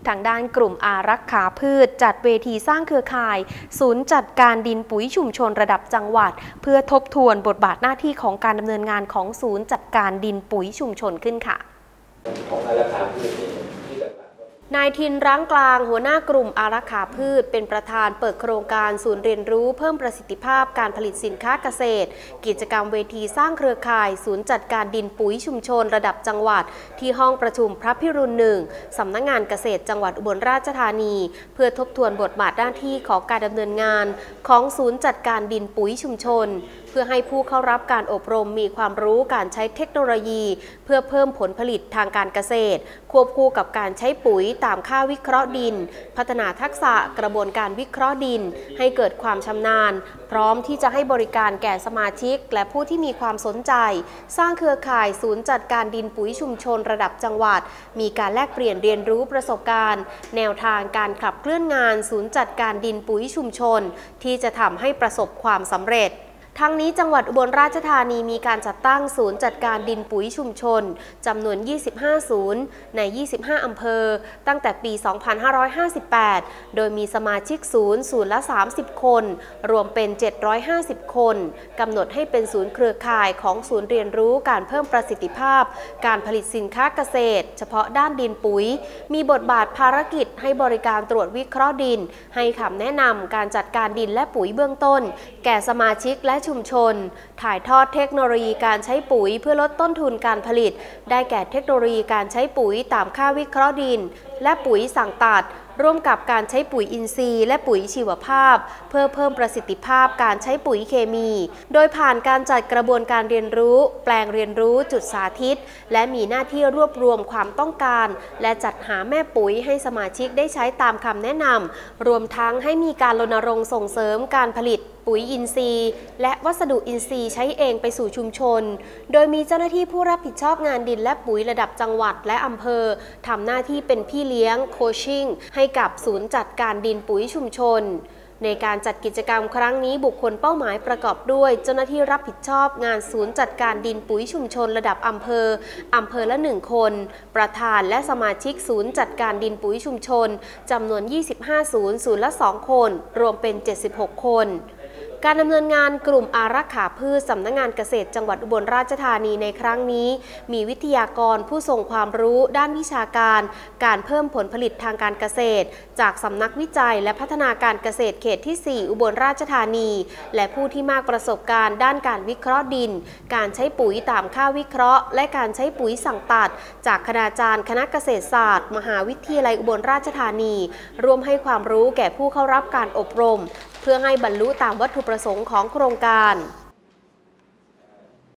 ทางด้านกลุ่มอารักขาพืชจัดเวทีสร้างเครือข่ายศูนย์จัดการดินปุ๋ยชุมชนระดับจังหวัดเพื่อทบทวนบทบาทหน้าที่ของการดำเนินงานของศูนย์จัดการดินปุ๋ยชุมชนขึ้นค่ะของอารักขาพืชนายทินร้างกลางหัวหน้ากลุ่มอารักขาพืชเป็นประธานเปิดโครงการศูนย์เรียนรู้เพิ่มประสิทธิภาพการผลิตสินค้าเกษตรกิจกรรมเวทีสร้างเครือข่ายศูนย์จัดการดินปุ๋ยชุมชนระดับจังหวัดที่ห้องประชุมพระพิรุณ1สำนักงานเกษตรจังหวัดอุบลราชธานีเพื่อทบทวนบทบาทหน้าที่ของการดำเนินงานของศูนย์จัดการดินปุ๋ยชุมชนเพื่อให้ผู้เข้ารับการอบรมมีความรู้การใช้เทคโนโลยีเพื่อเพิ่มผลผลิตทางการเกษตรควบคู่กับการใช้ปุ๋ยตามค่าวิเคราะห์ดินพัฒนาทักษะกระบวนการวิเคราะห์ดินให้เกิดความชำนาญพร้อมที่จะให้บริการแก่สมาชิกและผู้ที่มีความสนใจสร้างเครือข่ายศูนย์จัดการดินปุ๋ยชุมชนระดับจังหวัดมีการแลกเปลี่ยนเรียนรู้ประสบการณ์แนวทางการขับเคลื่อนงานศูนย์จัดการดินปุ๋ยชุมชนที่จะทำให้ประสบความสำเร็จทั้งนี้จังหวัดอุบลราชธานีมีการจัดตั้งศูนย์จัดการดินปุ๋ยชุมชนจำนวน 25 ศูนย์ใน 25 อำเภอตั้งแต่ปี 2558 โดยมีสมาชิกศูนย์ละ 30 คนรวมเป็น 750 คนกำหนดให้เป็นศูนย์เครือข่ายของศูนย์เรียนรู้การเพิ่มประสิทธิภาพการผลิตสินค้าเกษตรเฉพาะด้านดินปุ๋ยมีบทบาทภารกิจให้บริการตรวจวิเคราะห์ดินให้คำแนะนำการจัดการดินและปุ๋ยเบื้องต้นแก่สมาชิกและชุมชนถ่ายทอดเทคโนโลยีการใช้ปุ๋ยเพื่อลดต้นทุนการผลิตได้แก่เทคโนโลยีการใช้ปุ๋ยตามค่าวิเคราะห์ดินและปุ๋ยสั่งตัดร่วมกับการใช้ปุ๋ยอินทรีย์และปุ๋ยชีวภาพเพื่อเพิ่มประสิทธิภาพการใช้ปุ๋ยเคมีโดยผ่านการจัดกระบวนการเรียนรู้แปลงเรียนรู้จุดสาธิตและมีหน้าที่รวบรวมความต้องการและจัดหาแม่ปุ๋ยให้สมาชิกได้ใช้ตามคำแนะนำรวมทั้งให้มีการรณรงค์ส่งเสริมการผลิตปุ๋ยอินทรีย์และวัสดุอินทรีย์ใช้เองไปสู่ชุมชนโดยมีเจ้าหน้าที่ผู้รับผิดชอบงานดินและปุ๋ยระดับจังหวัดและอำเภอทำหน้าที่เป็นพี่เลี้ยงโคชชิ่งให้กับศูนย์จัดการดินปุ๋ยชุมชนในการจัดกิจกรรมครั้งนี้บุคคลเป้าหมายประกอบด้วยเจ้าหน้าที่รับผิดชอบงานศูนย์จัดการดินปุ๋ยชุมชนระดับอำเภอละ1คนประธานและสมาชิกศูนย์จัดการดินปุ๋ยชุมชนจำนวน 25 ศูนย์ละ 2 คนรวมเป็น 76 คนการดำเนินงานกลุ่มอารักขาพืชสำนักงานเกษตรจังหวัดอุบลราชธานีในครั้งนี้มีวิทยากรผู้ทรงความรู้ด้านวิชาการการเพิ่มผลผลิตทางการเกษตรจากสำนักวิจัยและพัฒนาการเกษตรเขตที่ 4 อุบลราชธานีและผู้ที่มากประสบการณ์ด้านการวิเคราะห์ดินการใช้ปุ๋ยตามค่าวิเคราะห์และการใช้ปุ๋ยสั่งตัดจากคณาจารย์คณะเกษตรศาสตร์มหาวิทยาลัยอุบลราชธานีร่วมให้ความรู้แก่ผู้เข้ารับการอบรมเพื่อให้บรรลุตามวัตถุประสงค์ของโครงการ